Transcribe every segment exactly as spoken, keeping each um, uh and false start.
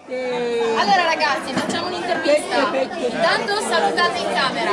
Allora ragazzi, facciamo un'intervista. Intanto salutate in camera.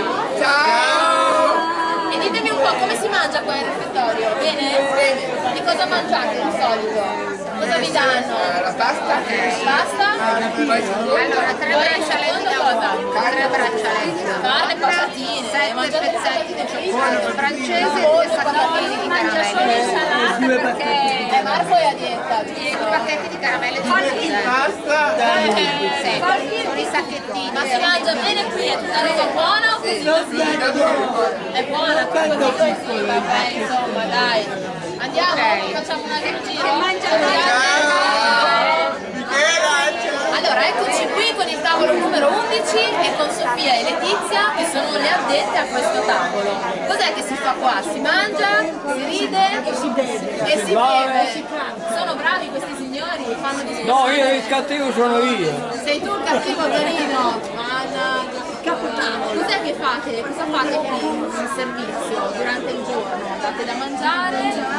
Ciao! E ditemi un po' come si mangia qua in refettorio? Bene? Bene. Di cosa mangiate di solito? Cosa vi danno? La pasta? Pasta? Allora, tre braccialetti da uovo, tre braccialetti da Carne, patatine, sette mangiate pezzetti di cioccolato francese e due sacchettini di caramelle. perché eh, Marco è a dieta, Due pacchetti di caramelle di frutta. Pasta? Sì, con i sacchettini. ma si mangia bene qui, è tutta roba buona o così così? È buona, comunque così così, vabbè, insomma, dai. Andiamo, facciamo un altro giro? Allora, eccoci qui con il tavolo numero undici e con Sofia e Letizia che sono le addette a questo tavolo. Cos'è che si fa qua? Si mangia, si ride e si beve. E si beve. Sono bravi questi signori, fanno discussione. No, io il cattivo sono io. Sei tu il cattivo, Tonino? Mannaggia. Capotavolo. Cos'è che fate? Cosa fate qui in servizio durante il giorno? Date da mangiare?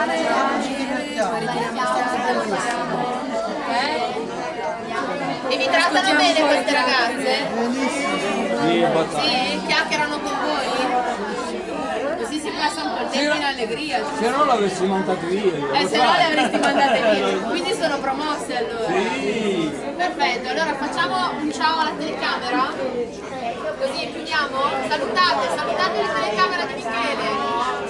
Ok? E vi trattano bene queste ragazze? Sì, abbastanza. Sì? Chiacchierano con voi? Così si passa un po' il tempo in allegria. Se no l'avessi mandato io. io Eh, lo se no sai. le avresti mandate via. Quindi sono promosse allora. Sì. Perfetto, allora facciamo un ciao alla telecamera? Così chiudiamo? Salutate, salutate la telecamera di Michele.